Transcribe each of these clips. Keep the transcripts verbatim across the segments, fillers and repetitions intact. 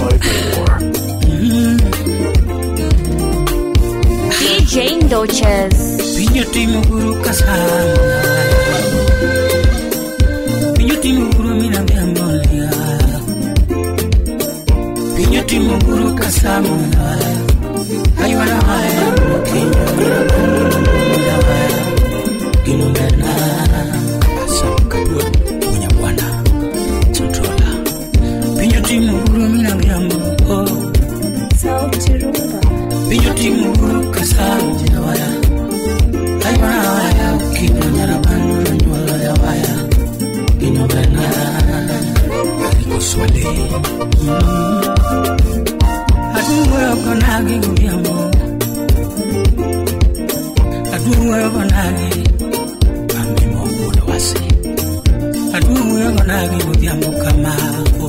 five four. D J Ndoches. Pinyo timu guru kasama. Pinyo timu guru minambe ambolia. Pinyo timu guru kasama. Aywana haya Kenya. Kinomena asam kadua punya bwana controller. Pinyo timu guru minambe ambolia. Sauti Rumba. Pinyo timu guru kasama jinawaya. Aywana kinyara banu nyola ya waya. Kinomena ariko swale. Aduwe konagi gudiamo. Aduwe konagi amimo kulo wasi. Aduwe konagi gudiamo kamako.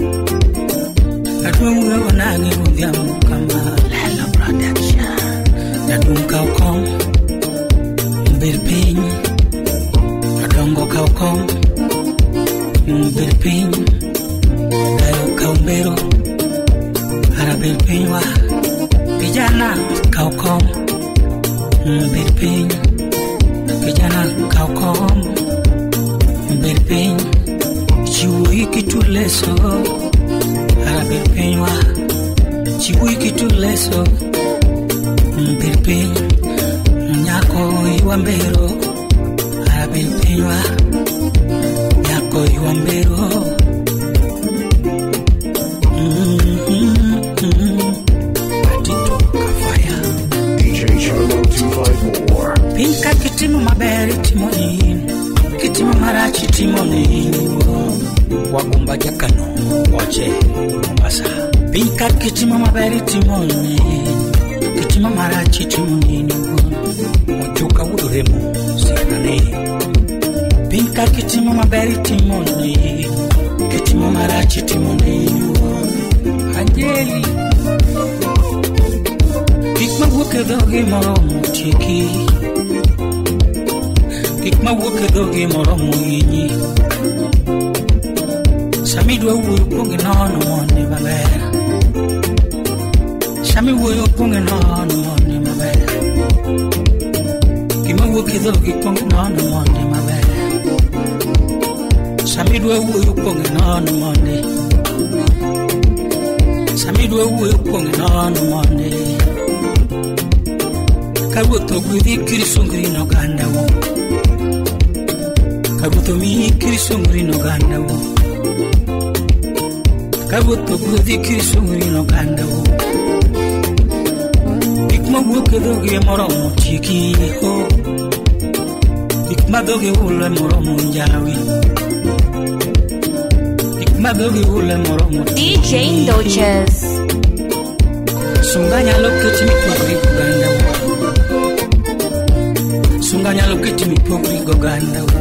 Aduwe konagi gudiamo kama Lala Production. Adum kaukom Mbirping. Adongo kaukom Mbirping. Dayo kaumbero Birpingwa Pijana kaukom Birping Pijana kaukom Birping Chiwi kituleso Ara Birpingwa Chiwi kituleso Birping Nyako iwambero Ara Birpingwa Nyako iwambero Pinka kitimu maberi timonini. Kitimu marachi timonini. Wakumba jakano Oche Mombasa. Pinka kitimu maberi timonini. Kitimu marachi timonini. Mochuka uduremu Sikane. Pinka kitimu maberi timonini. Kitimu marachi timonini. Anjeli Kikma wuke dogi moromu chiki. Kikma wuke dogi moromu inyi. Samidwe uwe upungi nono mwone mabera. Sami uwe upungi nono mwone mabera. Kikma wuke dogi upungi nono mwone mabera. Samidwe uwe upungi nono mwone. Samidwe uwe upungi nono mwone. Kabuto gwidi kirisungri no ganda wo. Kabuto mi kirisungri no ganda wo. Kabuto gwidi kirisungri no ganda wo. Ikma wuke doge moromo chiki ho. Ikma doge ule moromo njawi. Ikma doge ule moromo D J Ndoches. Sunganya loketi mitwagri kuganda wo. Sunganya loketi mitwagri kuganda wo.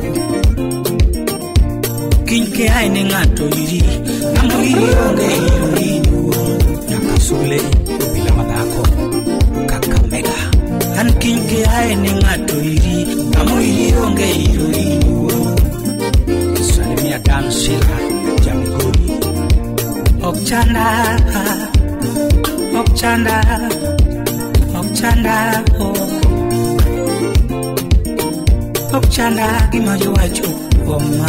Kinke aine ngato iri. Namu iri onge iri iri wo. Yakasule bila madako Kakamega. An kinke aine ngato iri. Namu iri onge iri iri wo. Salimia dansira Jamigori. Okchanda Okchanda Okchanda oh. Okchanda gimaji wacho oma.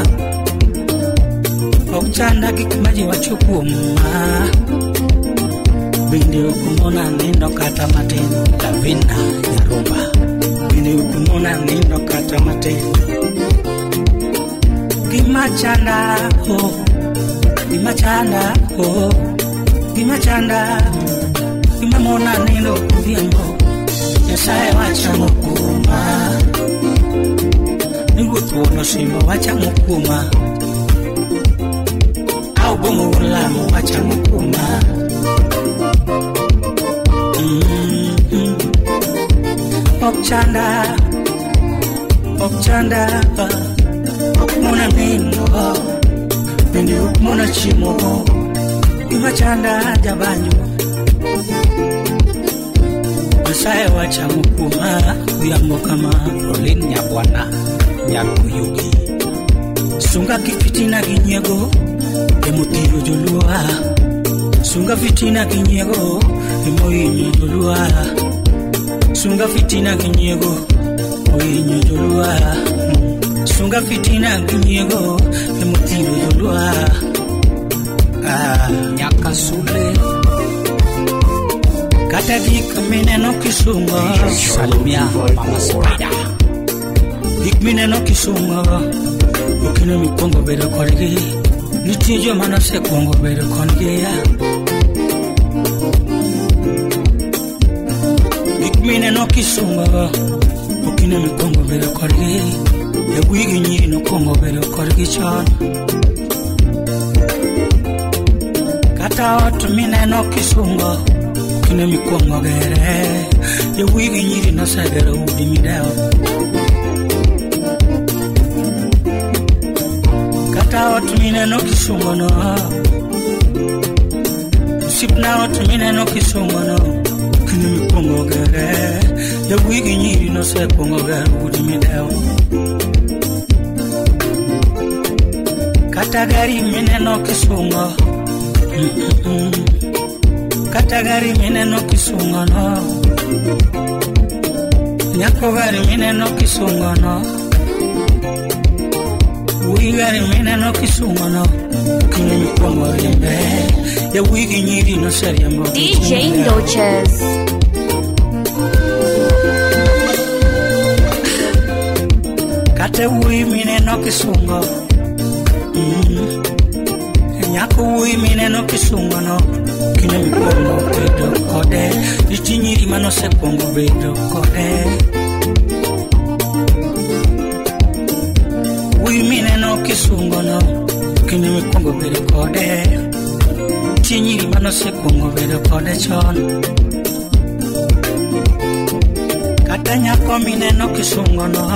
Okchanda gimaji wacho oma. Binde ukumona nindo kata maten. Lavina Nyarumba. Binde ukumona nindo kata maten. Gimachanda oh. Gimachanda oh. Gimachanda Gimamona nindo kudiambo. Yasaye wacha mukuma. Nigo tuono shimo wacha mukuma. Au bomu ulamu wacha mukuma. Mm-hmm. Okchanda Okchanda Okmona nindo Bindi ukmona chimo. Gimachanda jabanyo. Yasaye wacha mukuma. Kuyambo kama Rolin Nyabwana Nyakuyugi. Sunga kifitina ginyego. Emutiro jolua Sunga fitina kinyego emoyinyo jolua. Sunga fitina kinyego oyinyo jolua. Sunga fitina kinyego emotiro jolua. Ah, nyaka sule kata dik mineno kisunga salimia mama spider. Dik mineno kisunga okino mi kongo bedo korgi. Nitijo mana se kongo bedo kongi ya. Dik mineno kisunga okino mi kongo bedo korgi. E wigi nyiri no kongo bedo korgi chan. Kata ot mineno kisunga okino mi kongo gere. E wigi nyiri no sagero udi mideo. Kata ot mineno kisunga no sipna ot mineno kisunga no okino mi kongo gere. E wigi nyiri no se kongo gere udi mideo. Kata gari mineno kisunga Kata gari mineno kisunga no. Nyako gari mineno kisunga no. Ui gari mineno kisunga no. Kini mikongo rimbe ya wigi nyiri no seriambo D J Ndoches. Kata ui mineno kisunga mm. Nyako ui mineno kisunga no. Kine mikongo bedo kode. Ichi nyiri mano se kongo bedo kode. Ui mineno kisunga no. Kine mikongo bedo kode. Ichi nyiri mano se kongo bedo kode chon. Kata nyako mineno kisunga no.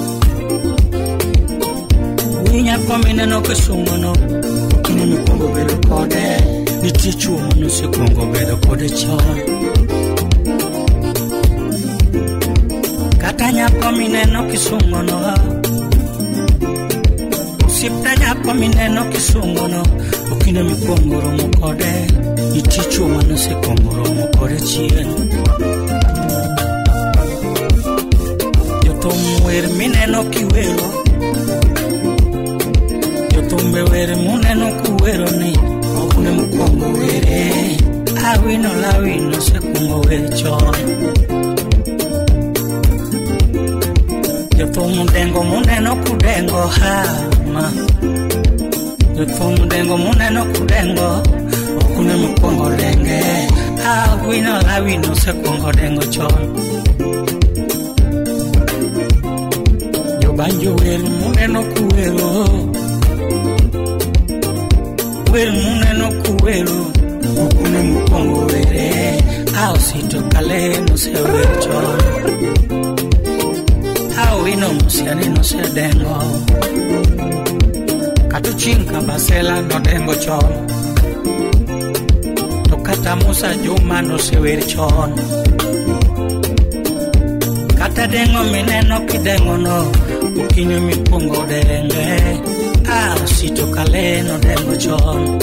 Ui nyako mineno kisunga no. Kine mikongo bedo kode. Niti chuo mano se kongo bedo kode chon. Kata nyako mineno kisungo no. Sipta nyako mineno kisungo no. Okine mikongo romo kode. Niti chuo mano se kongo romo kode chien. Yotom wer mineno kiwero. Yotom be wer muneno kuwero ni. Okune mukongo were. Awino lawino se kongo were chon. Yoto mundengo muneno kudengo hama. Yoto mundengo muneno kudengo. Okune mukongo lenge. Awino lawino se kongo dengo chon. Yobanjo were muneno kuwero. Were muneno kuwero. Okune mukongo were. Ao sito kale no se were chon. Ao ino musiani no se dengo. Katu chinka basela no dengo chon. To kata musa juma no se were chon. Kata dengo mineno kidengo no. Ukine mikongo denge. Ao sito kale no dengo chon.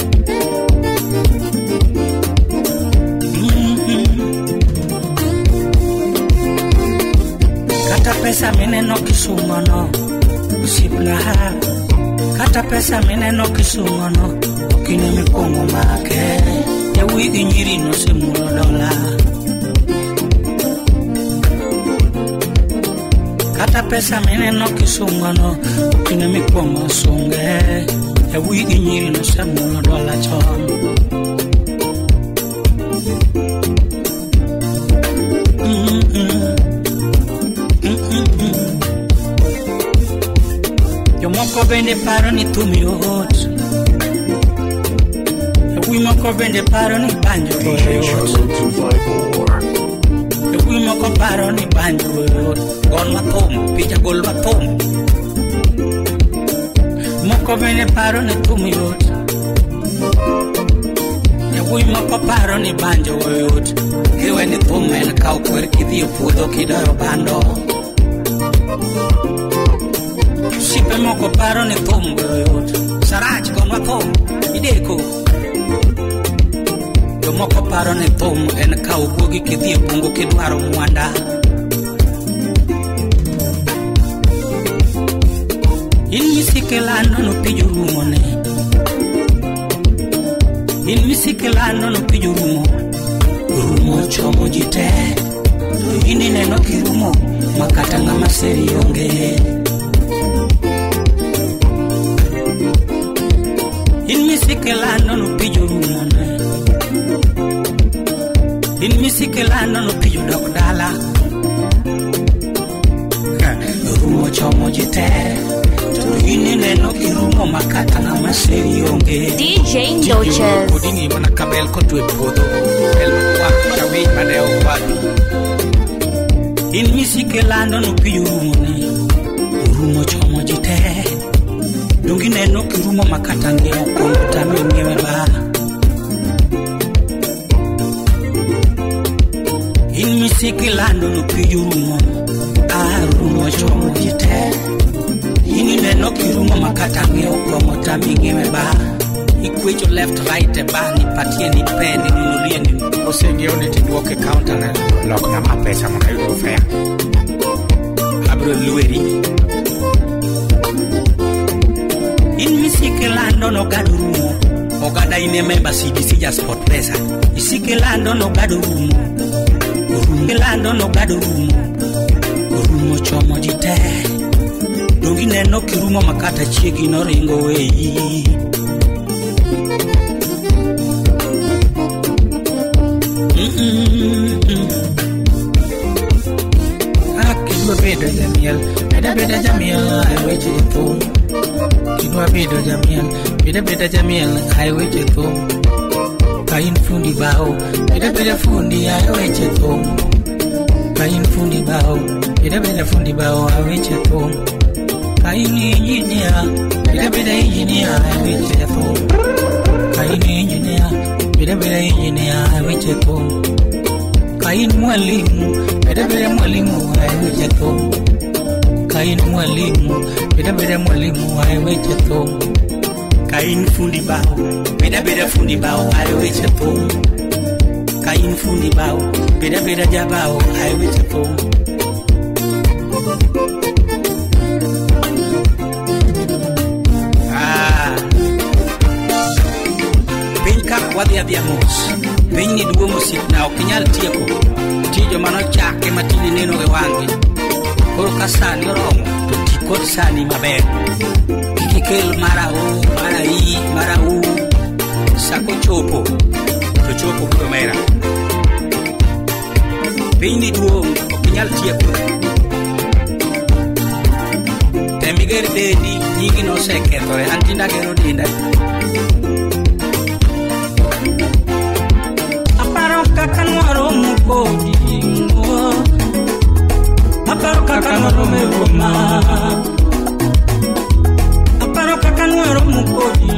Kata pesa mineno kisunga no. Sipna Kata pesa mineno kisunga no. Okine mikongo make. Ya wigi nyiri no se mulo dola. Kata pesa mineno kisunga no. Okine mikongo sunge. Ya wigi nyiri no se mulo dola chon. Moko bende paro ni tumi ot. Ewi moko bende paro ni banjo ot. Ewi moko paro ni banjo ot. Gol matom, pija gol matom. Moko bende paro ni tumi ot. Ewi moko paro ni banjo ot. Kiwe ni tumi en kau kwer kidhi pudo kidaro bando. Sipe moko paro ni thum goyot. Sarach kon wa thum ideko. dwaro ne thum en kawo guogi kidhi e bungu kidwaro mwanda. In misikelano no pijo rumo ne. In misikelano no pijo rumo. Rumo chomo jite. Ini neno kirumo makata ngama seri onge. In misikelano no pijo rumo ne. In misikelano no pijo dokdala. Rumo chomo jite. Ini neno kirumo makata na maseri onge. D J Doches. Kodingi mana kabel kotwe podo. El kwa shawi maneo wadu. In misikelano no piyo rumo ne. Rumo chomo jite. Dungi neno kirumo makata ngeo komputa mwenyewe ba. In misikelano no piyo rumo. Ah rumo chomo jite. Ini neno kirumo makata ngeo komota mingewe ba. Ikwecho left right e ba ni patie ni pen ni nulie ni. Osengeo ni tiduoke counter na lok na mapesa muna yudo fea. Abro lueri. In misikelando no gado rumo. Ogada ine member C D C ja sport pesa. Isikelando no gado rumo. Rumelando no gado rumo. Rumo chomo jite. Dungi neno kirumo makata chiegi no ringo weyi. Ah, kidwa bedo jamiel, beda beda jamiel, ay weche thum. Kidwa bedo jamiel, beda beda jamiel, ay weche thum. Kain fundi bao, beda beda fundi, ay weche thum. Kain fundi bao, beda beda fundi bao, ay weche thum. Kain engineer, beda beda engineer, I wish it home. Kain engineer, beda beda engineer, I wish it home. Kain mwalimu, beda beda mwalimu, I wish it home. Kain mwalimu, beda beda mwalimu, I wish it home. Kain fundi bao, beda beda fundi bao, I wish it home. Kain fundi bao, beda beda jabao, I wish it home. Wadi adiamos, penyi duomo sit na okinyal tieko. Tijo mano chake matini neno e wangi. Koro kasani oromo, to tikot sani maber. Kikel mara u, mara i, mara u. Sako chopo, to chopo promera. Penyi duomo, okinyal tieko. Temigeri dedi, nyingi no seketore, antinda gero dinda. Kakanwaro mukodi, aparo kakanwaro megoma, aparo kakanwaro mukodi,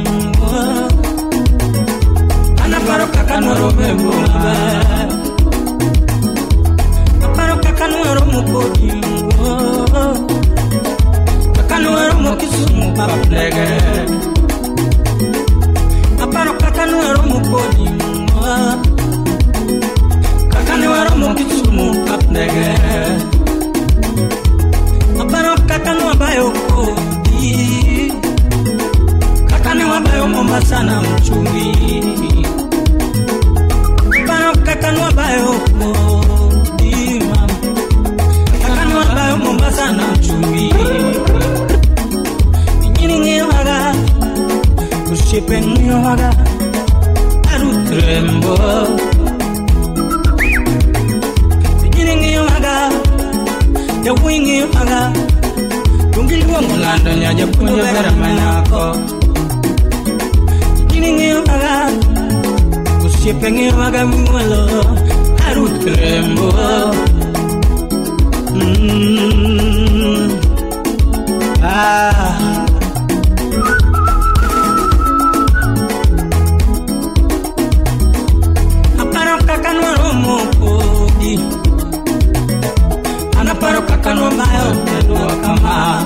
anaparo kakanwaro megoma, aparo kakanwaro mukodi, kakanwaro mukisumu paplege, aparo kakanwaro mukodi. Kakane waro mokitsumu kapnege. Aparo kakane wabayo kodi. Kakane wabayo mombasana mchumi. Aparo kakane wabayo kodi. Kakane wabayo mombasana mchumi. Nyini ngewaga, kushipe ngewaga, arutrembo. Ya wingi maga Tungil wong lando nyaja punja vera manako Jiningi maga Kusyepengi maga mwalo Arut krembo mm. Ah Aparo kakanwa romo kodi Aparo kakano mayo tenua kama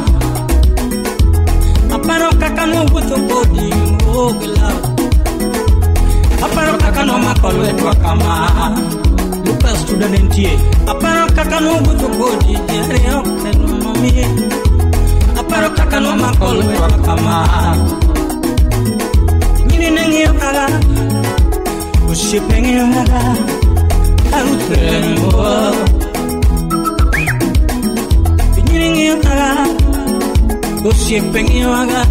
Aparo kakano buto kodi ogla Aparo kakano mako makolwe kwa kama Lucas tudanentie aparo kakano buto kodi yare okeno mami aparo kakano makolwe kwa kama Nini nengi okala Ushipengi okala Arutrembo Nini nengi okala Ushipengi okala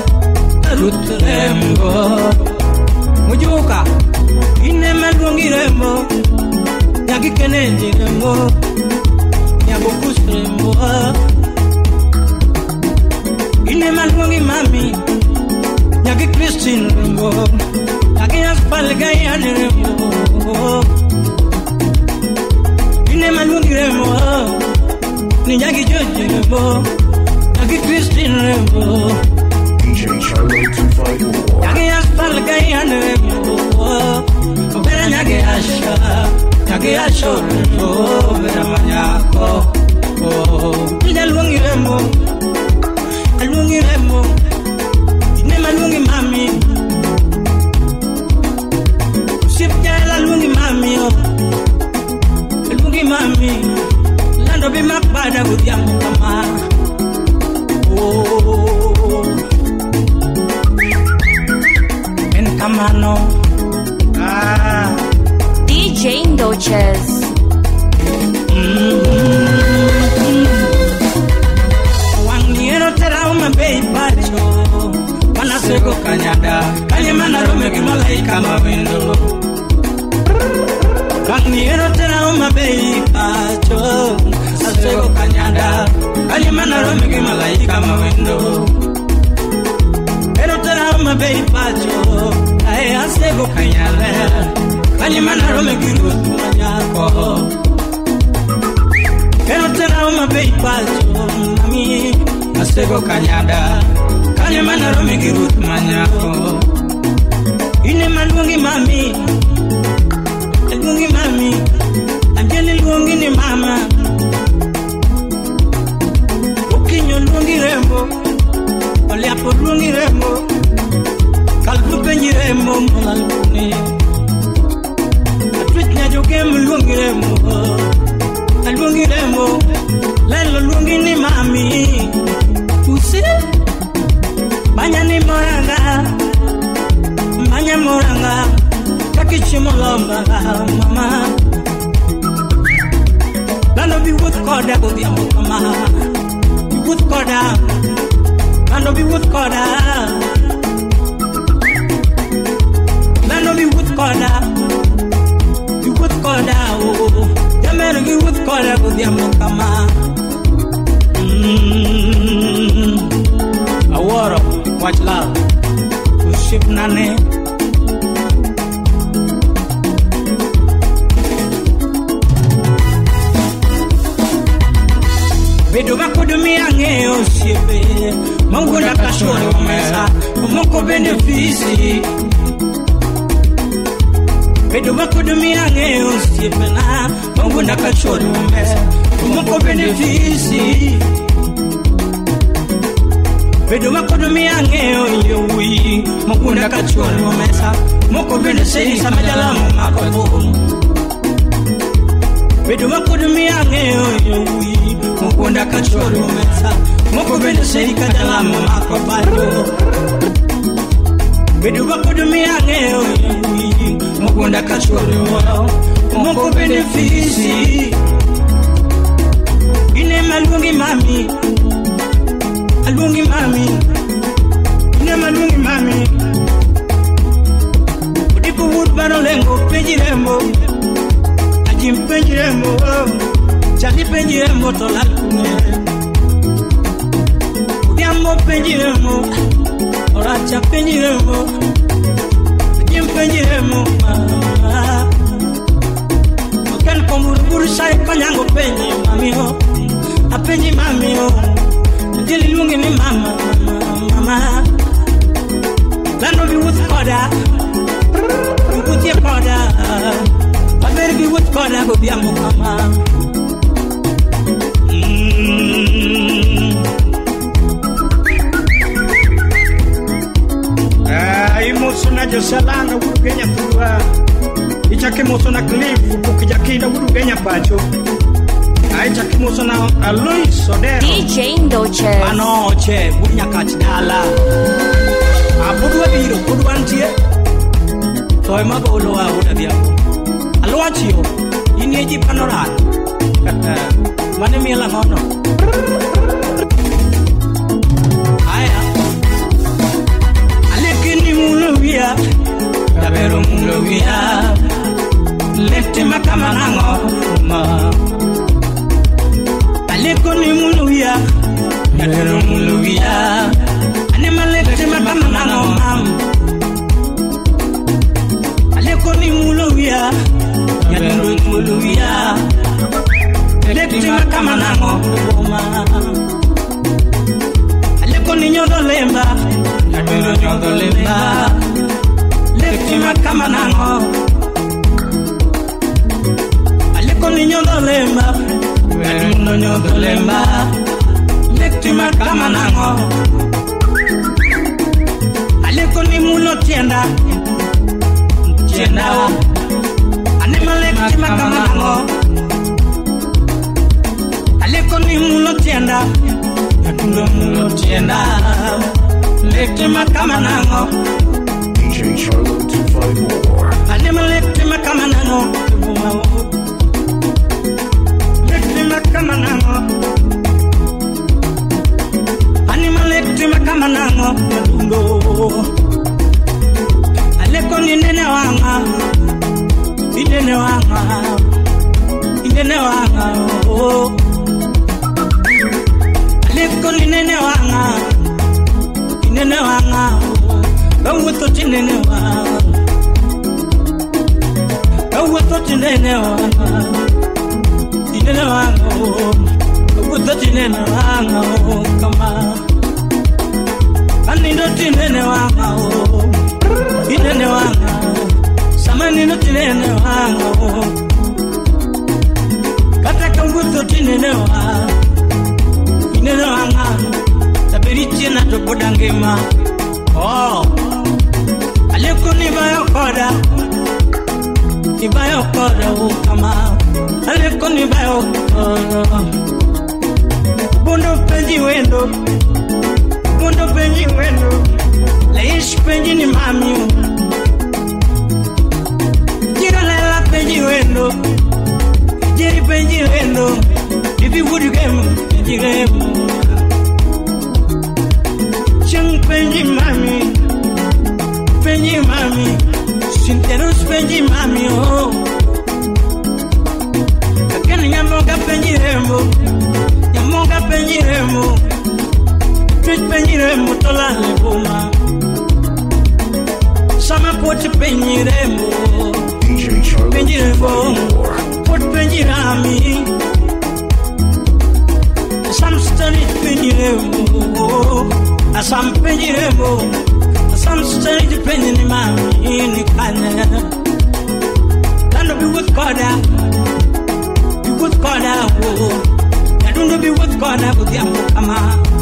Arutrembo Mujuka Ine malungi rembo Nyagi kenendi rembo Nyagokus rembo Ine malungi mami Nyagi Christine rembo Nyagi aspal gaya rembo Ine malungi rembo Ni nyagi George rembo Nyagi Christine rembo D J Charlo two five four. Nyagi aspal gaya rembo Vera nyagi asha Nyagi asha rembo Vera manyako Ine lungi rembo Lungi rembo Ine malungi mami Sipja lungi mami oh Lungi mami Lando bi makbada budiamu kama Oh En kamano Ah D J Ndoches. Wangiero terauma bei pacho Wanasego kanyada Kanyemana rome kimalaika mawindo Wangiero terauma bei pacho Asego kanyada Kanyemana rome kimalaika mawindo Pero terauma bei pacho Ae asego kanyada Kanyemana rome kirutu manyako Pero terauma bei pacho Mami Asego kanyada Kanyemana rome kirutu manyako Ine malungi mami Lungi mami Anjeni lungi ni mama Ukinyo lungi rembo Oliapo lungi rembo Kalbu penji rembo Molaluni Atwit nya jogem lungi rembo Lungi rembo Lelo lungi ni mami Usi Banya ni moranga Banya moranga Kakichi molomba mama Lando bi wood koda Go bi ambo kama Bi wood koda Lando bi wood koda Lando bi wood koda Bi wood koda oh Jamero bi wood koda Go bi ambo kama Mmm Aworo Watch love Uship nane Bedo bakudumi ange osiepe Mungu na kashore umesa Mungu benefisi Bedo bakudumi ange osiepe na Mungu na kashore umesa Mungu benefisi Bedo bakudumi ange oyui Mungu na kashore umesa Mungu benefisi Samajalamu makobo Bedo bakudumi ange oyui Mukunda kachori umesa Muko bende seika dalamu mako bado Bedu bakudumi ange oyui Mukunda kachori wao Muko bende fisi Ine malungi mami Alungi mami Ine malungi mami Udiku wood bano lengo Penjirembo Ajim penjirembo Chali penjirembo tolalkune Udiambo penjirembo Oracha penjirembo Jim penjirembo Oken komuruburu sai panyango penji mamiho Apenji mamiho Jili lungi ni mama Mama Lando bi wood koda Bi wood ye koda Paberi bi wood koda Go biambo mama Musona Josalanga Wudu Kenya Tua Ichaki Musona Cliff Pukijakida Wudu Kenya Pacho Ichaki Musona Alois Sodero D J Ndoches Anoche Bunya Kachdala Abudu Abiro Kudu Antie Toy Magolo wa Wuda Diabo Aloachio Inieji Panoran Mane Mila Mono Aya Alekini Muluvia Tabero Muluvia Lefte Makamanango Ma Alekoni Muluvia Tabero Muluvia Anema lefte Makamanango Mam Alekoni Muluvia Tabero Muluvia Lefte Makamanango Ma Alekoni Nyodolemba Tabero Nyodolemba Lefte Makamanango Aleko niño dolemba Atuno niño dolemba Lefte Makamanango Aleko ni mulo tienda Tienda Anema lefte Makamanango Aleko ni mulo tienda Atuno mulo tienda Lefte Makamanango D J Charlo two five four. Anema lefte Makamanango Lefte Makamanango Anema lefte Makamanango Ndo Aleko ni nene wanga Inene wanga Inene wanga oh. Aleko ni nene wanga Inene wanga Bawato tinene wanga Bawato tinene wanga Inene wanga Bawato tinene wanga Kama Anindo tinene wanga Inene wanga Samanino tinene wanga Kata kambuto tinene wanga Inene wanga Tabirichi na topodangema Oh Aleko ni bayo koda Ni bayo koda ukama Aleko ni bayo koda Bundo penji wendo Bundo penji wendo Leish penji ni mami Jira lela penji wendo Jiri penji wendo Ibi wudu gemu penji gemu Chang penji mami Penji mami Sinterus penji mami oh Kakani nyamoga penji rembo Nyamoga penji rembo Twit penji rembo tola leboma Sama poti penji rembo D J Charlo Penji two rembo five four. Pot penji rami Sam stani penji rembo Asam penji rembo Some stage depending on my in the corner. Don't be with God, be with God. I don't be with God with the Amokama.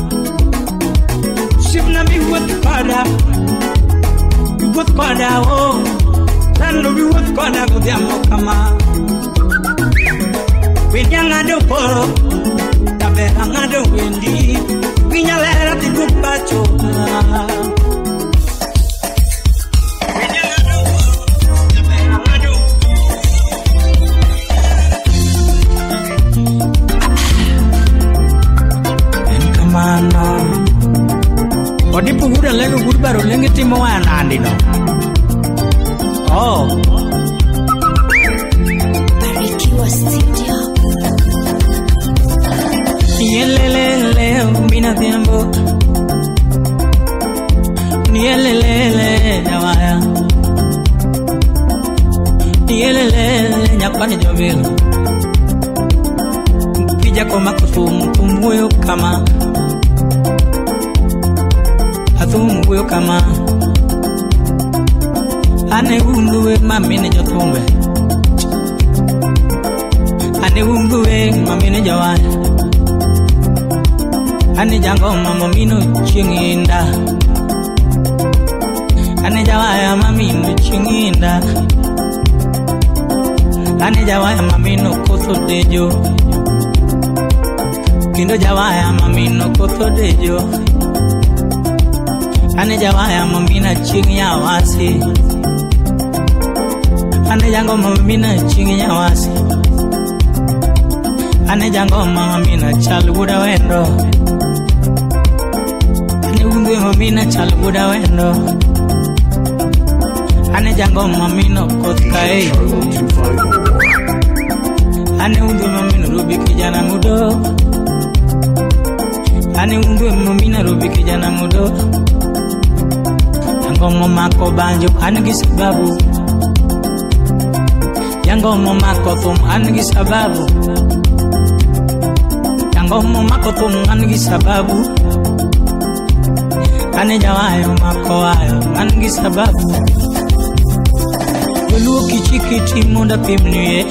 Shipna be with God, be with God. Oh, don't be with God with the Amokama. We young and the poor, the better and the windy. We are let the good battle. Odipo huda lego gudbaro lenge timo wana andino. Oh. Barikiwa Studio. Nielelele mina tiempo. Nielelele nyawaya. Nielelele nyakwani jovilo. Kija koma kutumu kumbuyo kama Atumbuyo kama Ane unduwe mamine jotumbe Ane unduwe mamine jawaya Ane jango mamamino chinginda Ane jawa chinginda ane jawaya mamino kotho dejo kindo jawaya mamino kotho dejo ane jawaya mamina chingya wasi ane jango mamina chingya wasi ane jango mamina chalguda wendo ane unge mamina chalguda wendo ane jango mamino kotkai ane unge mamino rubi kijana mudo ane unge mamina rubi kijana mudo jango mamako banjo ane sababu jango mamako thum ane sababu jango mamako thum ane sababu ane jawayo mako ayo ane sababu Luo kichikiti monda pimnuye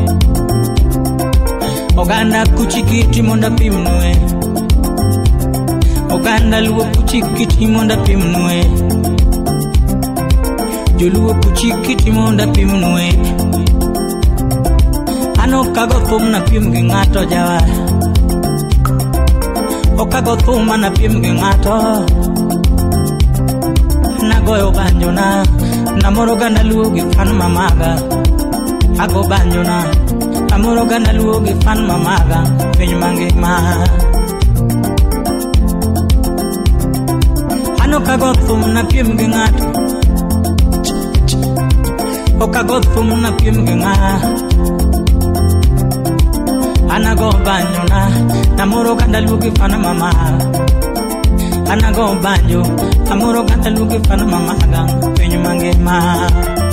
Oganda kuchikiti monda pimnuye Oganda luo kuchikiti monda pimnuye Joluo kuchikiti monda pimnuye Ano kago thum na pimgi ngato jawa O kago thum na pimgi ngato Nagoyo banjo na Namoro ganda luogi fan mamaga Ago banjo na Namoro ganda luogi fan mamaga Penyu mange ma Ano kago thum na piem gengato O kago thum na piem genga Anago banjo na Namoro ganda luogi fan mamaga Anago banjo Amoro kata luki pana mamagang penyu mange ma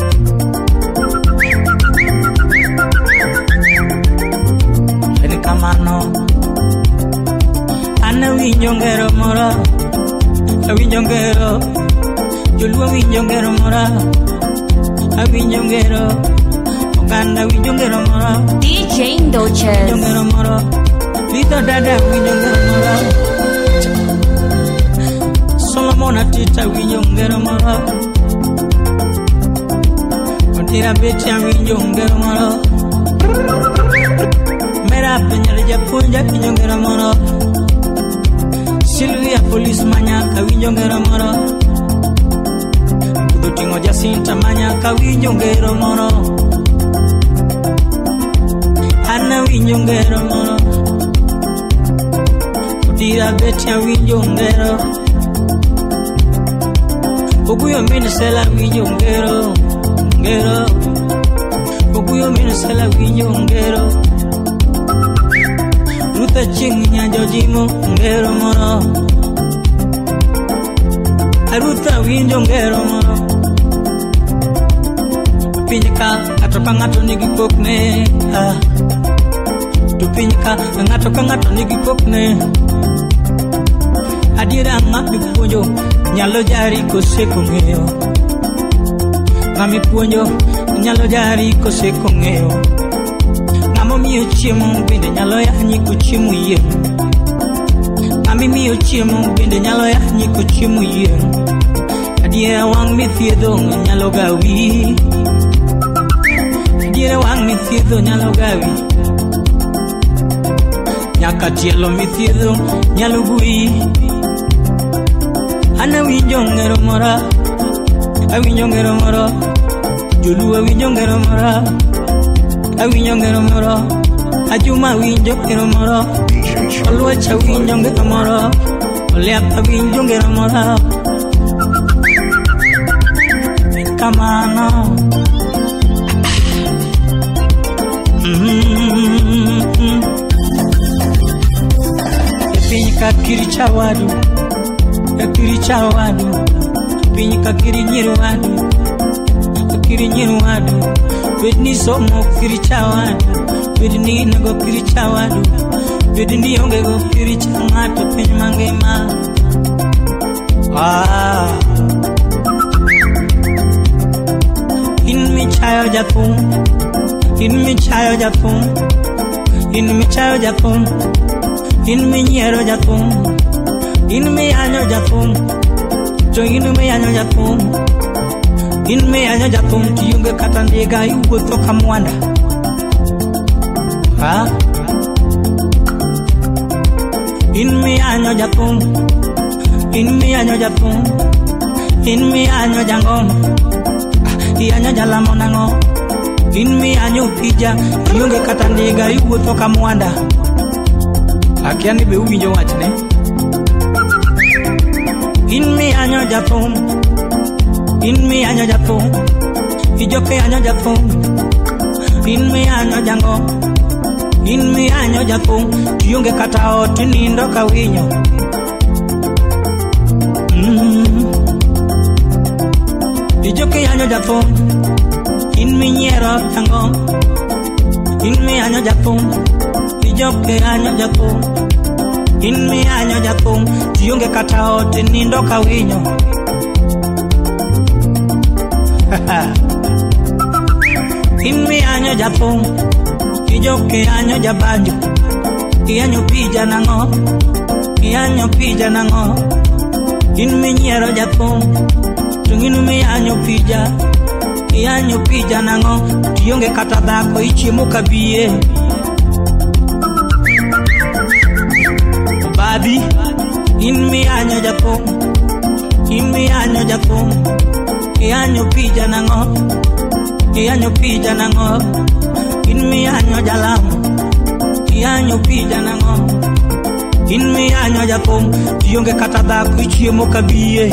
Ini kamano Ana winjongero mora Winjongero Julua winjongero mora Winjongero Oganda winjongero mora D J Indoches Winjongero mora Lito dada winjongero mora Solomona tita winyongero moro Otira beti winyongero moro Mera penyere japunja winyongero moro Silvia police manyaka winyongero moro Kudutingo Jacinta manyaka winyongero moro Ana winyongero moro Otira beti winyongero Oguyo minisela winyo ngero ngero Oguyo minisela winyo ngero Ruta ching nyanjo jimo ngero moro Aruta winyo ngero moro Tupinyika atoka ngato nigi pokne Tupinyika ngatoka ngato nigi pokne Adira ngami puonjo Nyalo jari kose kongeo Ngami puonjo Nyalo jari kose kongeo Ngamo miyo chiemo Bende nyalo yanyi kuchimu yen Ngami miyo chiemo Bende nyalo yanyi kuchimu yen Adira wang mithiedho Nyalo gawi Adira wang mithiedho Nyalo gawi Nyaka tielo mithiedho Nyalo gui Ana winjo ngero mora Awinjo ngero mora Jolu awinjo ngero mora Awinjo ngero mora Ajuma winjo ngero mora Olwacha winjo ngero mora Oleapa winjo ngero mora Kamano Epinyika kiri chawadu Kiri chawadu Pinyika kiri nyiru wadu Kiri nyiru wadu Bedni somo kiri chawadu Bedni nago kiri chawadu Bedni yonge go kiri chawadu Penyu mange ma Ah In mi chayo japung In mi chayo japung In mi chayo japung In mi nyero japung In me año japón, yo in me año japón, In me anya jathum tiyunge kata ndiga iwuotho ka mwanda. Ha? In me anyo jathum, in me anyo jathum, in me anyo jangom, i anyo jalamo nango. In me anyo pija tiyunge kata ndiga iwuotho ka mwanda. Akiani be uwinjo wachne. In me anyo jathum, in me anyo jathum, ijoke anyo jathum, in me anyo jangom, in me anyo jathum, tiyunge kata ot nindo ka winyo. Mm. Ijoke anyo jathum, in me nyiero jangom, in me anyo jathum, ijoke anyo jathum, in me anyo jathum, tiyunge kata ot nindo ka winyo. In me anyo jathum, ijoke anyo jabanjo, ianyo pija nango, ianyo pija nango. In me nyiero jathum, tunginu me anyo pija, ianyo pija nango, tiyonge kata dhako ichiemo kabiye. Babi, in me anyo jathum, in me anyo jathum, ianyo pija nango, ianyo pija nango. In me anyo jalam, ianyo pija nango. In me anyo jathum, tiyonge kata dhako ichiemo kabiye.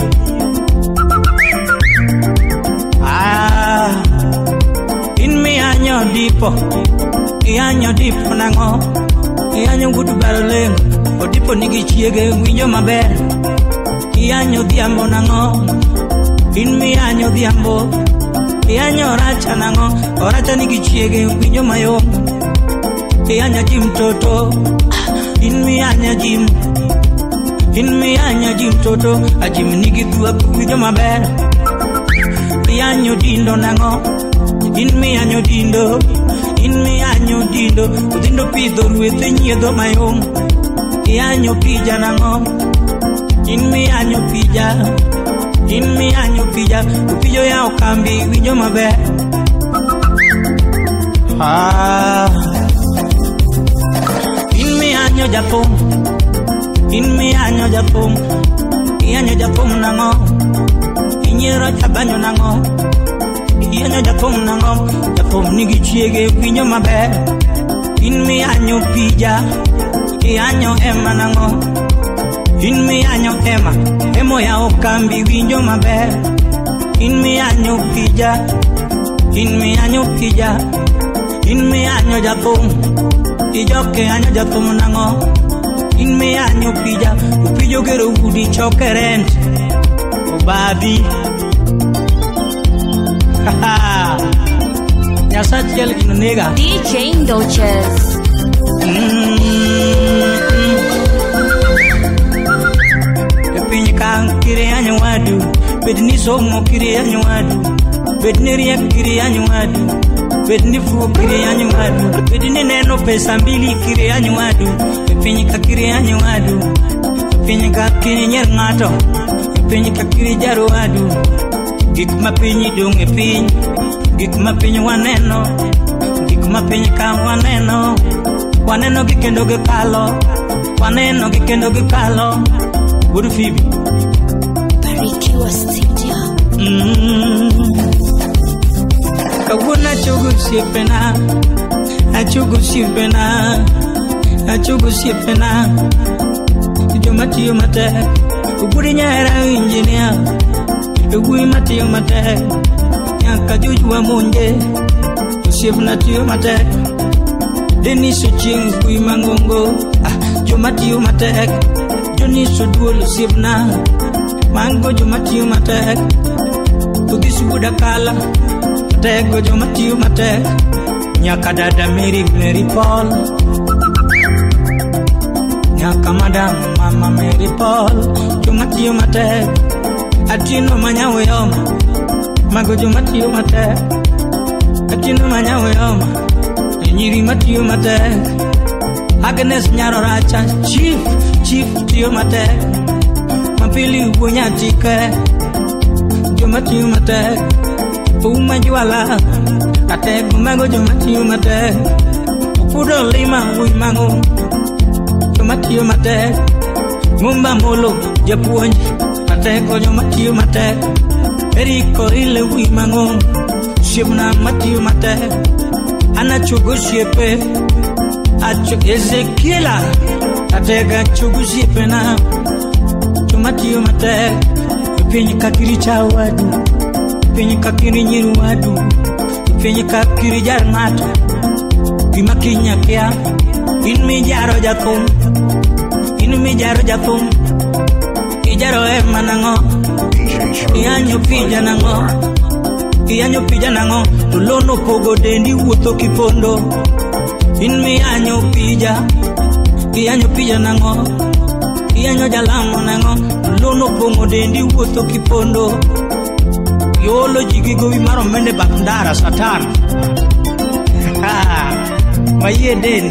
Ah, in me anyo dipo, ianyo dipo nango, ianyo gudu baroleng, odipo nigi chiege winjo maber. Ianyo dhiambo nango, in me anyo dhiambo, ianyo racha nango, oracha nigi chiege winjo mayom. Ianyo jim toto, in me anyo jim, in me anyo jim toto, ajim nigi dua winjo maber. Ianyo dindo nango, in me anyo dindo, in me anyo dindo, udindo pidho ruethe nyiedho mayom. Ianyo pija nango, in me anyo pija, in me anyo pija, upijo ya okambi winjo maber. Ah, in me anyo jathum, in me anyo jathum, ianyo jathum nango, inyiero jabanyo nango, ianyo jathum nango, jathum nigi chiege winjo maber. In me anyo pija, ianyo ema nango, in me anyo ema, emo ya okambi winjo maber. In me anyo pija, in me anyo pija, in me anyo jathum, ijoke anyo jathum nango. In me anyo pija, upijo gero udi choke rent. Obadi. Haha. Nyasa chel ino nega. D J Indulgence. Epinyi kang kiri anyo wadu, bedni somo kiri anyo wadu, bedni riek kiri anyo wadu, bedni fuo kiri anyo wadu, bedni neno pesa mbili kiri anyo wadu, epinyi ka kiri anyo wadu, epinyi ka kiri nyer ngato, epinyi ka kiri jaro wadu. Gik mapinyi dong epinyi, gik mapinyi waneno, gik mapinyi ka waneno. Waneno gikendo gikalo, waneno gikendo gikalo. Budu Phoebe Barikiwa Studio. Mm. Kawuna chugu sipena, achugu sipena, achugu sipena. Jomati yomate, ubudi nyara engineer, ubui mati yomate, yanka juju wa munje, usipna tiyomate. Deniso ching kui mangongo, ah, jomati yomate. Joni sudul sibna, mango jomati yomate. Tugisi buda kala, tego jomati yomate. Nyaka dada Mary Mary Paul, nyaka madam mama Mary Paul, jomati yomate. Atino manyawe yoma, mago jomati yomate. Atino manyawe yoma, nyiri mati yomate. Agnes nyaro racha, chief, chief tiyo mate. Mapili ubonya tike, jomati yomate. Uma juala ate kumago jomati umate Ukudo lima uimango jomati umate Mumba molo japuonji ate ko jomati umate Eriko ile uimango Shibna mati umate Ana chugu shepe Achu Ezekiela Atega chugu shepe na Jomati umate Penye kakiri chawadu Penye kakiri nyiru wadu Penye kakiri jarmato Pima kinya kia Inmi jaro jatum Inmi jaro jatum Ijaro ema nango Ianyo pija nango Ianyo pija nango Tulono pogo dendi wuto kipondo Inmi anyo pija Ianyo pija nango Ianyo jalamo nango Tulono pogo dendi wuto kipondo Yolo jigi gowi maro mende bakndara satan Ha Maye den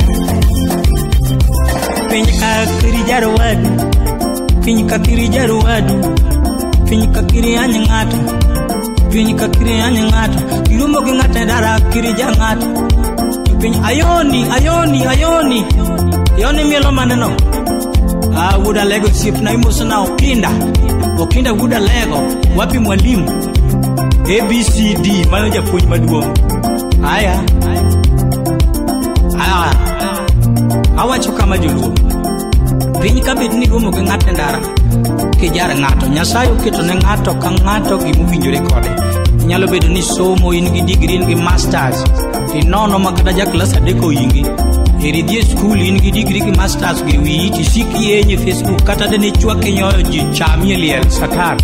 Penye kakiri jaro wadu Penye kakiri jaro wadu Penye kakiri anye ngata Penye kakiri anye ngata Ilumo ki ngata dara kiri jangata Penye ayoni ayoni ayoni Ayoni mielo maneno Ah wuda lego sip na imo sana okinda Okinda wuda lego Wapi mwalimu A B C D Mano japuonj maduong Aya Aya Awacho kama joluo Piny kabit ni rumo ke ng'at ndara Kijar ng'ato Nyasaye oketo ne ng'ato ka ng'ato gimowinjore kode Nyalo bedo ni somo in gi degree in gi masters Inono makata ja klas adek oyingi Eri dhie skul in gi degree gi masters gi wiyi tisiki yenye Facebook kata dene chwake nyoyo ji chami e liel satan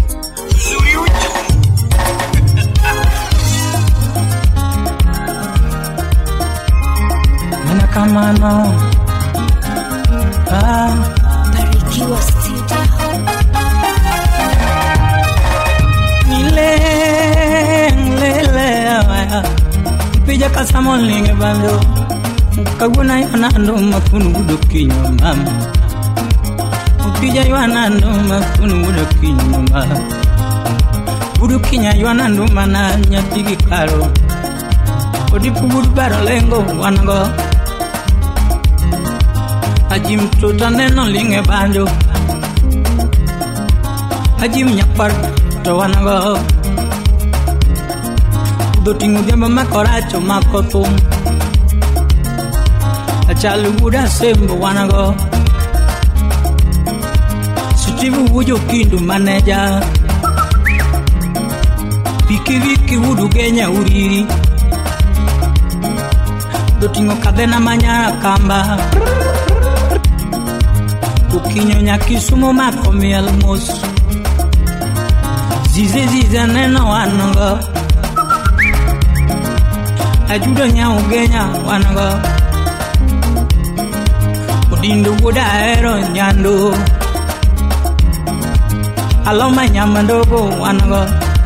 Mana kamano Ah Barikiwa Studio. Nile Nile Pija kasamon linge bando Kaguna yana ando mafunu gudo kinyo mama Pija yana ando mafunu gudo kinyo mama Gudo kinya yana ando mana nyatigi karo Odipu gudo baro lengo wango Ajim tuta neno linge banjo Ajim nyapar to wango Gudo tingu jamba makoracho makotum Achalu buda sembo wango Sutivu wujo kindu maneja Viki viki wudu genya uriri Dotingo kadena manyara kamba Kukinyo nyakisumo mako miel mos Zize zize neno wango Ajudo nya ugenya wango Dindo buda ero nyando Aloma nyamandogo wango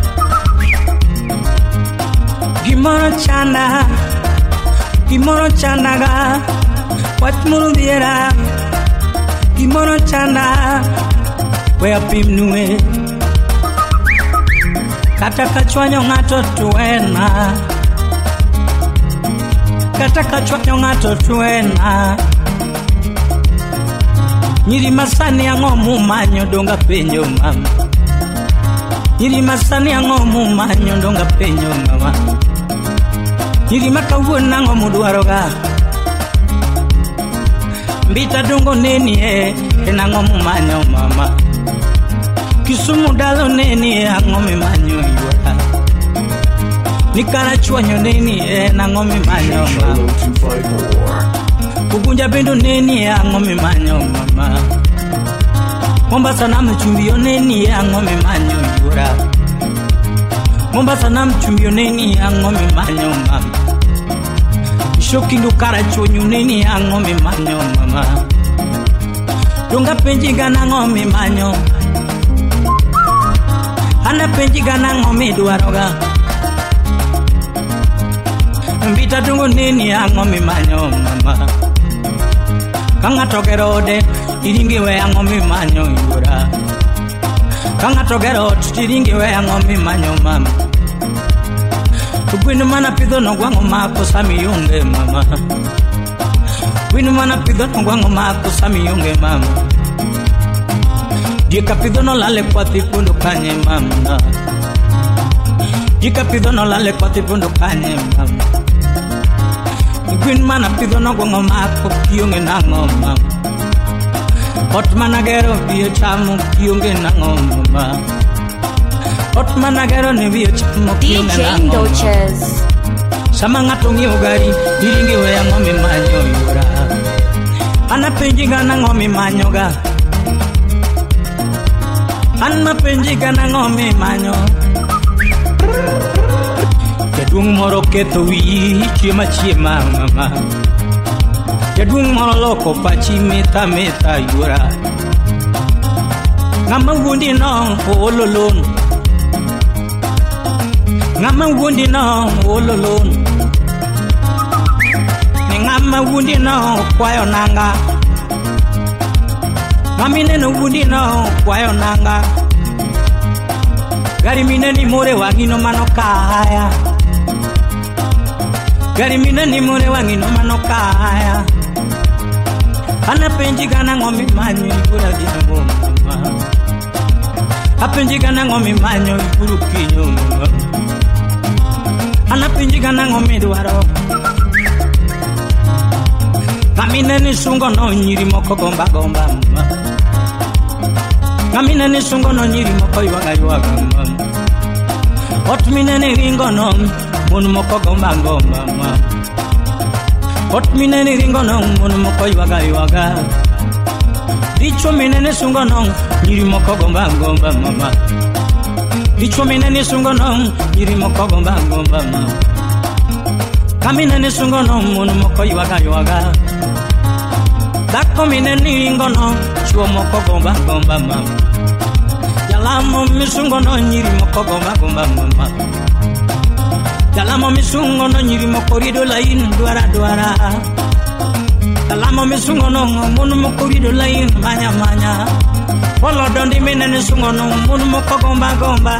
Gimoro chanda Gimoro chanda ga Watmuru diera Gimoro chanda Wea pimnue Kata kachwanyo ngato tuena Kata kachwanyo ngato tuena Nyiri masani yango mumanyo donga penyo mama Nyiri masani yango mumanyo donga penyo mama Nyiri makawuna ngo muduaroga Mbita dongo neni e Enango mumanyo mama Kisumu dalo neni e Ango mimanyo yuwa Nikala chwanyo neni e Enango mimanyo mama Kukunja bendo neni e Ango mimanyo mama Mombasa na mchumbio neni e Ango mimanyo yuwa Mombasa na mchumbio neni e Ango mimanyo mama Shoki ndukara chonyo neni e Ango mimanyo mama Donga penji gana ngo mimanyo Ana penji gana ngo miduaroga Mbita dungo neni e Ango mimanyo mama Kanga togerode Iringi we Ango mimanyo yura Kanga togerode Iringi we Ango mimanyo mama Gwin mana pidho no gwango mako sami yunge mama. Gwin mana pidho no gwango mako sami yunge mama. Dika pidho no lale kwati pundu kanye mama. Dika pidho no lale kwati pundu kanye mama. Gwin mana pidho no gwango mako kiyunge nango mama. Ot mana gero biyo chamu kiyunge nango mama. Ot mana gero ni biyo chamu kiyunge nango mama. Sama ngatungi ugari diringi we ngomi manyo yura. Ana penjiga na ngomi manyo ga. Ana penjiga na ngomi manyo. Jadung moro keto wi chima chima mama. Jadung moro loko pachi meta meta yura. Ngama wundi no ololon. Ngama wundi no ololon. Ni ngama wundi no kwayo nanga. Ngamine no wundi no kwayo nanga. Gari mine ni more wangino mano kaya. Gari mine ni more wangino mano kaya. Ana penji gana ngomi manyo ikura dingo mama. Apenji gana ngomi manyo ikuru kinyo mama. Ana penji gana ngomi duaro. Ngamine ni sungo no nyiri moko gomba gomba mama. Ngamine ni sungo no nyiri moko yuwaga yuwaga mama. Ot mine ni ringo no munu moko gomba gomba mama. Ot mine ni ringo no munu moko yuwaga yuwaga. Dicho mine ni sungo no nyiri moko gomba gomba mama. Dicho mine ni sungo no nyiri moko gomba gomba mama. Kamine ni sungo no munu moko yuwaga yuwaga. Dako mine ni ringo no chuo moko gomba gomba mama. Jalamo misungo no nyiri moko gomba gomba mama. Jalamo misungo no nyiri moko rido lain duara duara. Jalamo misungo no munu moko rido lain manya manya. Polo dondi mine ni sungo no munu moko gomba gomba.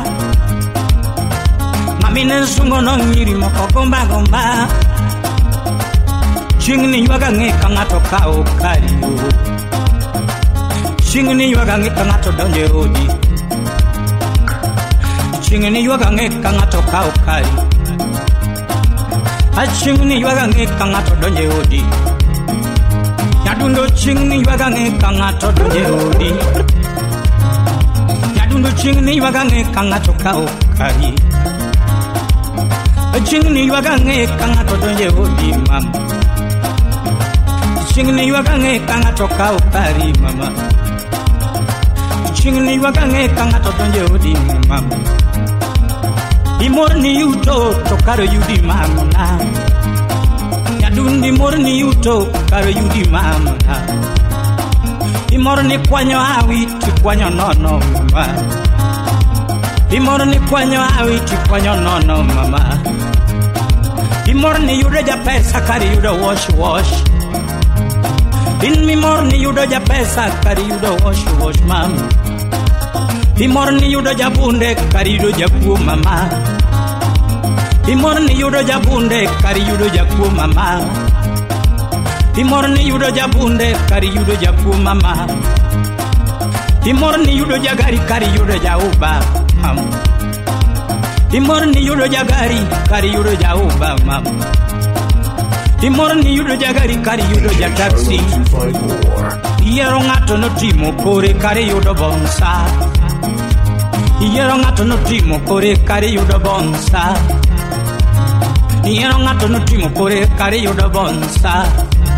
Mamine sungo no nyiri moko gomba gomba. Chingni yuwaga ngeka ngato kao kari. Chingni yuwaga ngeka ngato donje odi. Chingni yuwaga ngeka ngato kao kari. Chingni yuwaga ngeka ngato donje odi. Yadundo chingni yuwaga ngeka ngato donje odi. Yadundo chingni yuwaga ngeka ngato kao kari. Chingni yuwaga ngeka ngato donje odi mama. Chingni yuwaga ngeka ngato kao kari mama. Chingni yuwaga ngeka ngato donje odi mama. Imorni yuto to karo yudi mama. Yadundi morni yuto karo yudi mama. Imorni kwanyo awi ti kwanyo nono mama. Imorni kwanyo awi ti kwanyo nono mama. Imorni yudo ja pesa kari yudo wash wash. In mi morni yudo ja pesa kari yudo wash wash mama. Imorni yudo ja bunde kari yudo ja pu mama. Imorni yudo ja bunde kari yudo ja pu mama. Imorni yudo ja bunde kari yudo ja pu mama. Imorni yudo ja gari kari yudo ja uba mama. Imorni yudo ja gari kari yudo ja uba mama. Imorni yudo ja gari kari yudo ja taxi. Iero ngato no timo kore kari yudo bonsa. Iero ngato no timo kore kari yudo bonsa. Iero ngato no timo kore kari yudo bonsa.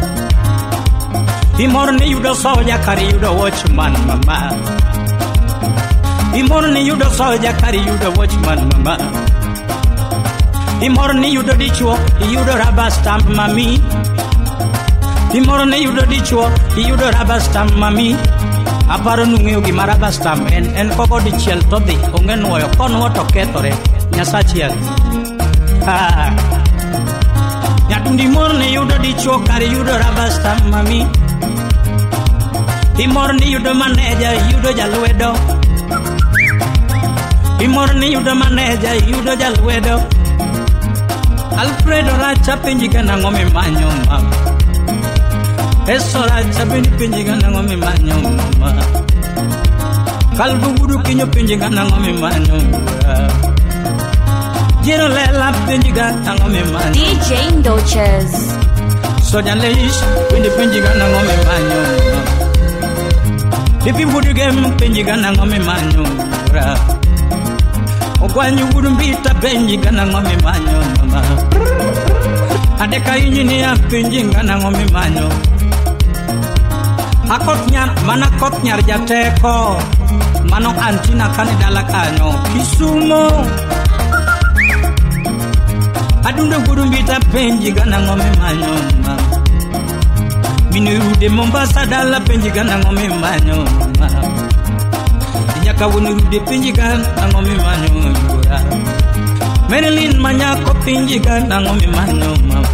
Imorni yudo soja kari yudo watchman mama. Imorni yudo soja kari yudo watchman mama. Imorni yudo dichuo yudo rubber stamp mami. Imorni yudo dichuo yudo rubber stamp mami. Aparo nung'eyo gima rubber stamp en en koko dichiel to dhi onge nuoyo konuo to kethore nyasachiel. Ha. Nyadundi morni yudo dichuo kari yudo rubber stamp mami. Imorni yudo maneja yudo jalwedo. Imorni yudo maneja yudo jalwedo. Alfredo Racha penjiga nango me manyo mama. Eso Racha beni penjiga nango me manyo mama. Kalbu gudu kinyo penjiga nango me manyo mama. Jero lela penjiga nango me manyo. D J Ndoches. Soja leish beni penjiga nango me manyo mama. Bibi gudu game penjiga nango me manyo mama. Okwanyu gudu mbita penjiga nango me manyo mama. Adeka injini ya penjinga nango me manyo. Akot nyar mana kot nyar jateko. Mano antina kanidala kanyo Kisumo. Adunde gudu mbita penjiga nango me manyo mama. Minirude Mombasa dala penjiga nango me manyo mama. Nyaka wunirude penjiga nango me manyo mama. Marilyn Manyako penjiga nango me manyo mama.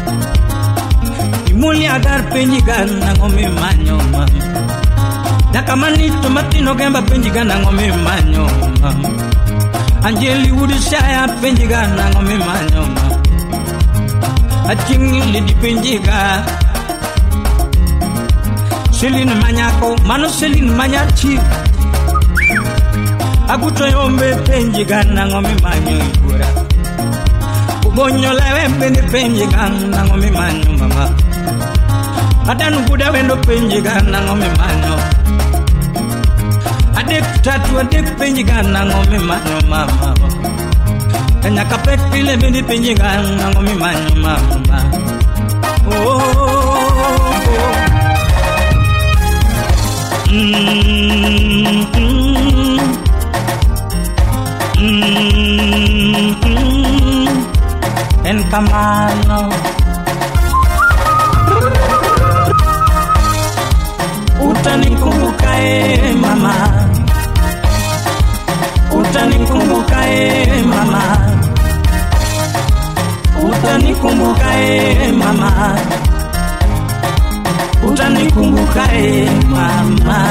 Imuli agar penjiga nango me manyo mama. Nakamani tomatino gemba penjiga nango me manyo mama. Angeli Woodshire penjiga nango me manyo mama. Achingi lidi penjiga. Celine Manyako mano Celine Manyachi. Aguto yombe penjiga nango me manyo igura. Ubonyo lewe bende penjiga nango me manyo mama. Adanu guda wendo penjiga nango me manyo. Adek tatu adek penjiga nango me manyo mama. Kanya kapek pile bende penjiga nango me manyo mama. Oh, oh, oh. Mm, mm, mm, mm. En Kamano utanikumbuka e mama. Utanikumbuka e mama. Utanikumbuka e mama. Utanikumbuka e mama.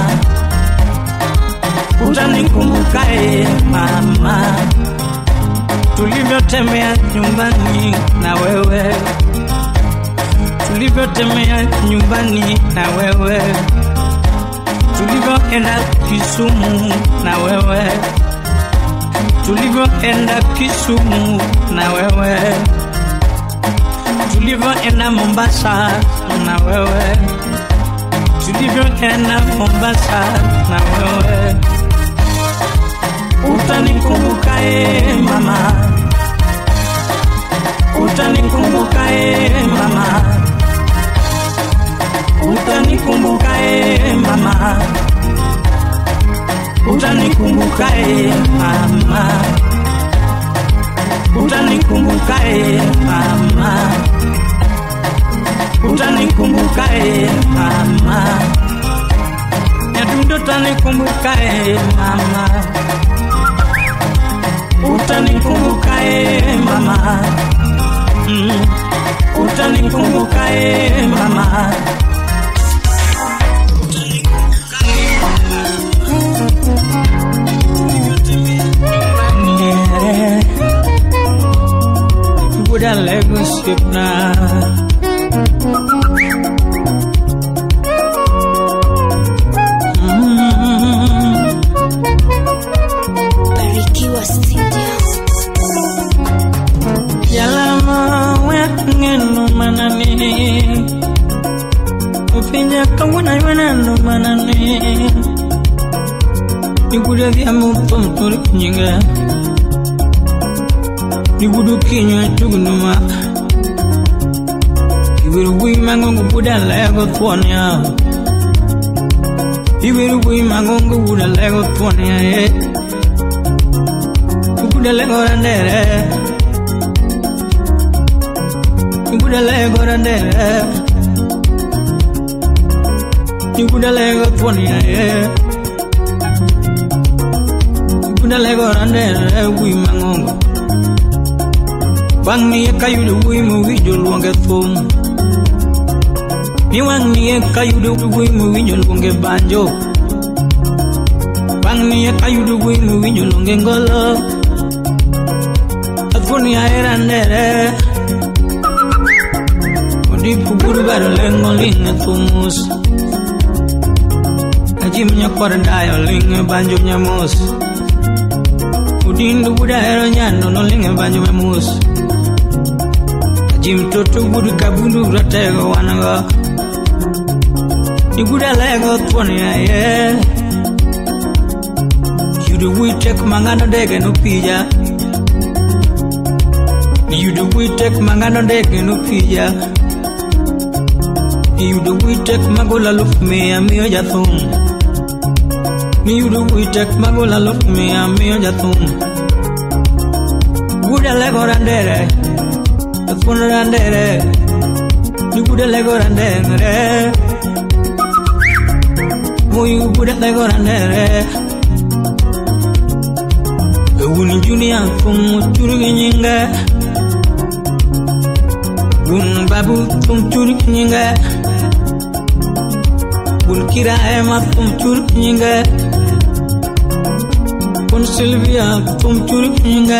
Utanikumbuka e mama. Tulivyotembea nyumbani na wewe. Tulivyotembea nyumbani na wewe. Tulivyoenda Kisumu na wewe. Tulivyoenda Kisumu na wewe. Tulivyoenda Mombasa na wewe. Tulivyoenda Mombasa na wewe. Utanikumbuka e mama. Utanikumbuka e mama. Utanikumbuka e mama. Utanikumbuka e mama. Utanikumbuka e mama. Utanikumbuka e mama. Yadundo utanikumbuka e mama. Utanikumbuka e mama. Mm. Utanikumbuka e mama. Yeah. Buda legacy na. Barikiwa Studios. Yalama wengeno manani. Ufinya kanguna ywenano manani. Niguda vya mto mtori kunyinga. Nigudu kinywa tugunuma. Iwiru wima ngongu buda lego tuonya. Iwiru wima ngongu buda lego tuonya. Buda lego randere. Buda lego randere. Buda lego tuonya. Buda lego randere wima ngongu. Wang ni kayudu wimu wijo luonge thum. Ni wang ni kayudu wimu wijo luonge banjo. Wang ni kayudu wimu wijo luonge ngolo. Afuni aera ndere. Odipu guru baro lengo linga tumus Ajim nyakwara dayo linga banjo nyamus Udindu buda hero nyano no linga banjo memus Ajim toto budu kabundu ratego wanaga Di buda lego tuwani ya ye Yudu witek mangano dege no pija Yudu witek mangano dege no pija Yudu witek magola luf me amiyo jathum Yudu witek magola luf me amiyo jathum Buda lego randere Tafun randere Di buda lego randere Muyu buda lego randere Ewuni junia fumu churi nyinga Bun babu tum churi nyinga Bun kira ema tum churi nyinga Bun Sylvia tum churi nyinga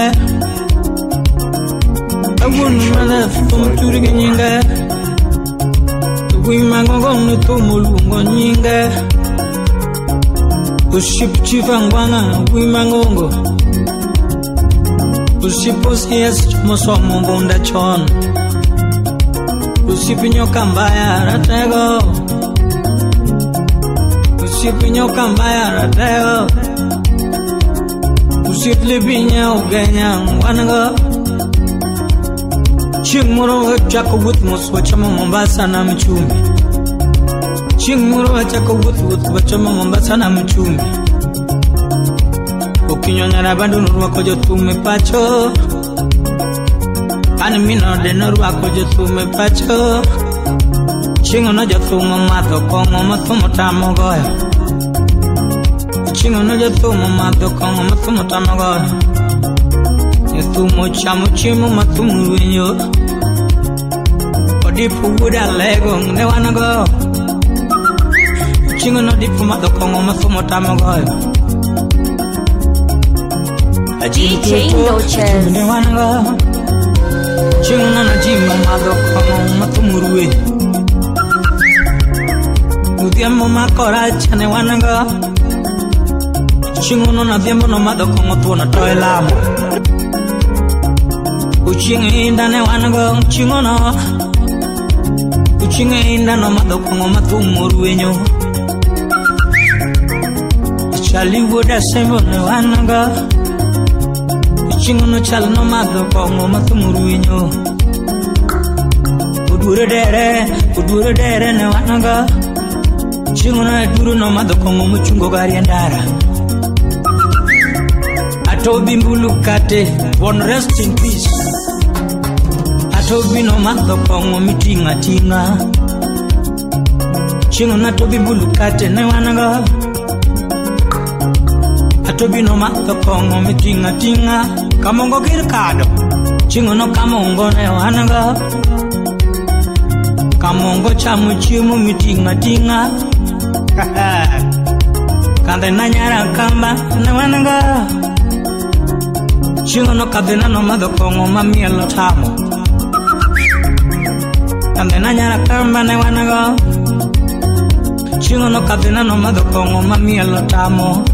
Bun mala tum churi nyinga Tugui mangong tumulungo nyinga Uship chifangwanga wi mangongo Usipos yes mosomo mbunda chon Usipinyo kambaya ratego Usipinyo kambaya ratego Usiplipinya ugenya wanago Chingmuro wachako with mos wachama Mombasa na mchumbi Chingmuro wachako with with wachama Mombasa na mchumbi Ukinyonya na bandu nurwa kojo tume pacho Ani mino de nurwa kojo tume pacho Chingo no jo tumo mato kongo matumo tamo goya Chingo no jo tumo mato kongo matumo tamo goya Yetumo chamo chimo matumo winyo Odipu buda lego ne wanago Chingo no dipu mato kongo matumo tamo goya D J Noches. Chingona na jimbo madoko matumurwe Udiamo makora chane wananga Chingono na diambo no madoko motuna toelamo Uchinge inda ne wananga chingono Uchinge inda no madoko matumurwe nyo Chali woda sembo ne wananga Chingono chal no mado kongo matumuru inyo Udure dere, udure dere ne wanaga Chingono eduru no mado kongo muchungo gari andara Atobi mbulu kate, one rest in peace Atobi no mado kongo mitinga tinga Chingono atobi mbulu kate ne wanaga Atobi no mado kongo mitinga tinga Kamongo kirkado Chingono kamongo ne wanaga Kamongo chamu chimu mitinga tinga Kande nanyara kamba ne wanaga Chingono kadena no mado kongo mamielo tamo Kande nanyara kamba ne wanaga Chingono kadena no mado kongo mamielo tamo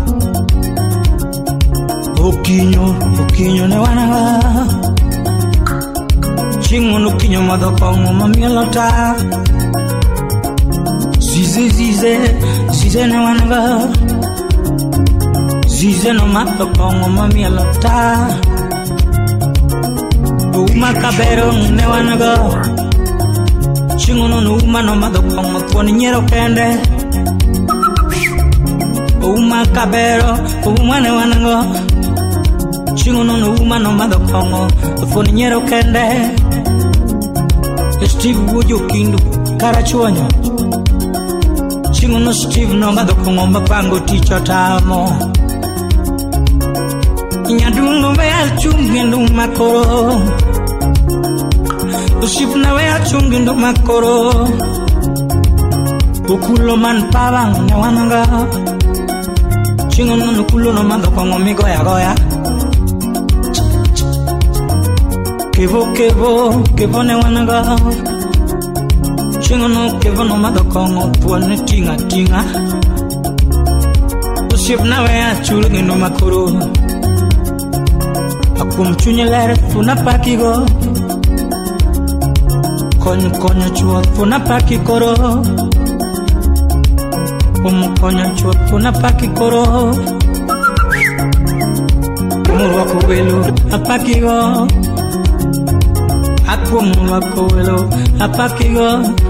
Okinyo, okinyo ne wanaga Chingono kinyo madokongo mamielota Zize zize, zize ne wanaga Zize no madokongo mamielota Uma kabero ne wanaga Chingono no uma no madokongo tuoni nyero kende Uma kabero, uma ne wanaga Chingono no uma no madokongo tuoni nyero kende Steve Wojo Kindu Karachuonyo Chingono Steve no madokongo mapango ticho tamo Nyadungo me alchungi ndo makoro Steve na we alchungi ndo makoro Ukulo man pavang ne wananga Chingono no kulo no madokongo migoya goya Kevo kevo kevo ne wanaga Chingono kevono madokongo puane tinga tinga. Usip na we achulungi no makoro. Akum chunyelere funa pakigo. Konyo konyo chua funa pakikoro. Um konyo chua funa pakikoro. Umurwako welo apakigo. Akumurwako welo apakigo.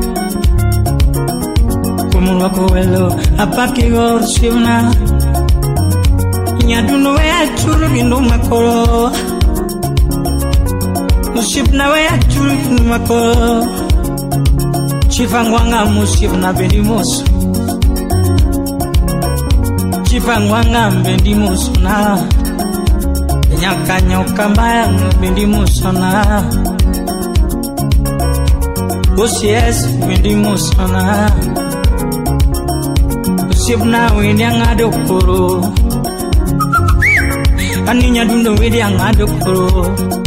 Kumurwako welo apakigo shivna. Nyaduno we achulungi no makoro. Musip na we achulungi no makoro. Chifangwanga musip na bendimuso. Chifangwanga bendimuso na. Nyaka nyoka mbaya bendimuso na. Usies bendimuso na. Usip na we nyangado koro. Aninya dundo we nyangado koro.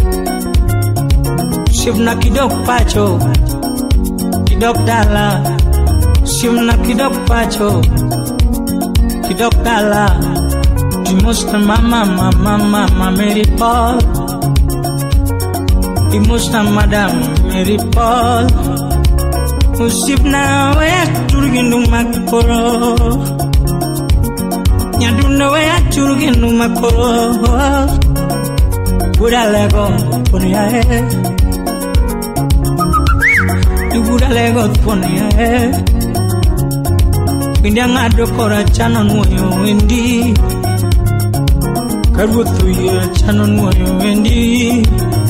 Usip na kidok pacho. Kidok dala. Usip na kidok pacho. Kidok dala. Imusta mama mama mama Mary Paul. Imusta madam Mary Paul. Usip na we achulungi makoro. Nyaduna we achulungi makoro. Buda lego ponia he. Buda lego ponia he. Windia ngado kora chano nuyo wendi. Karutu ye chano nuyo wendi.